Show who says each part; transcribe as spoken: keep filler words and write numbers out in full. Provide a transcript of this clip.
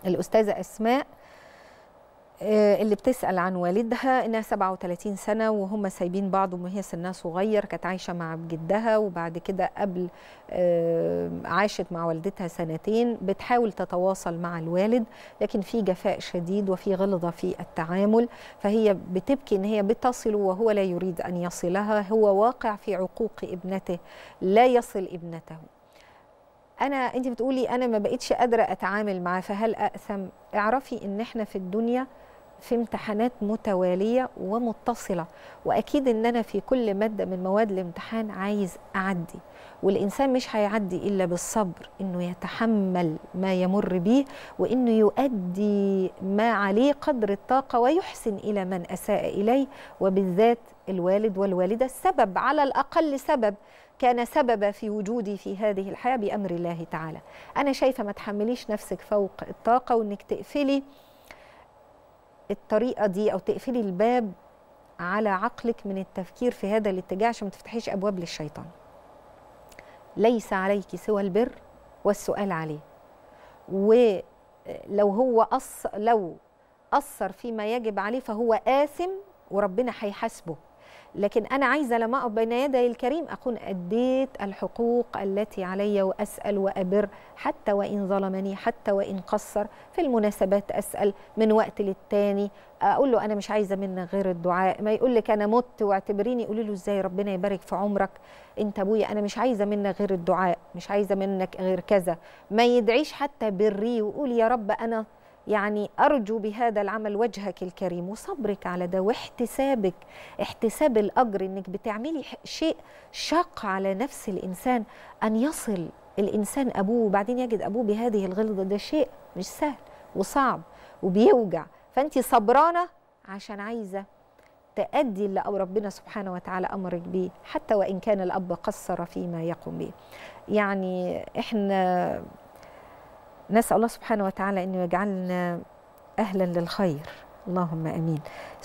Speaker 1: الأستاذة أسماء اللي بتسأل عن والدها، إنها سبعة وثلاثين سنة وهم سايبين بعض وهي سنها صغير، كانت عايشة مع جدها وبعد كده قبل عاشت مع والدتها سنتين، بتحاول تتواصل مع الوالد لكن في جفاء شديد وفي غلظة في التعامل، فهي بتبكي إن هي بتصل وهو لا يريد أن يصلها، هو واقع في عقوق ابنته لا يصل ابنته. أنا أنت بتقولي أنا ما بقيتش قادرة أتعامل معاه، فهل أأثم؟ اعرفي إن إحنا في الدنيا في امتحانات متوالية ومتصلة، وأكيد إن أنا في كل مادة من مواد الامتحان عايز أعدي، والإنسان مش هيعدي إلا بالصبر، إنه يتحمل ما يمر به وإنه يؤدي ما عليه قدر الطاقة ويحسن إلى من أساء إليه، وبالذات الوالد والوالدة السبب، على الأقل سبب كان سببا في وجودي في هذه الحياة بأمر الله تعالى. أنا شايفة ما تحمليش نفسك فوق الطاقة، وإنك تقفلي الطريقة دي أو تقفلي الباب على عقلك من التفكير في هذا الاتجاه عشان ما تفتحيش أبواب للشيطان. ليس عليك سوى البر والسؤال عليه، ولو هو أص... لو أثر فيما يجب عليه فهو آثم وربنا هيحاسبه، لكن أنا عايزة لما أقف بين يدي الكريم أكون أديت الحقوق التي علي، وأسأل وأبر حتى وإن ظلمني، حتى وإن قصر. في المناسبات أسأل من وقت للتاني، أقول له أنا مش عايزة منك غير الدعاء، ما يقول لك أنا مت واعتبريني، قولي له إزاي ربنا يبارك في عمرك أنت أبويا، أنا مش عايزة منك غير الدعاء، مش عايزة منك غير كذا، ما يدعيش حتى بري وقول يا رب أنا يعني أرجو بهذا العمل وجهك الكريم، وصبرك على ده واحتسابك، احتساب الأجر، إنك بتعملي شيء شاق على نفس الإنسان، أن يصل الإنسان أبوه وبعدين يجد أبوه بهذه الغلظة، ده شيء مش سهل وصعب وبيوجع، فأنت صبرانة عشان عايزة تأدي اللي أو ربنا سبحانه وتعالى أمرك بيه، حتى وإن كان الأب قصر فيما يقوم به. يعني إحنا نسأل الله سبحانه وتعالى أنه يجعلنا أهلا للخير، اللهم أمين.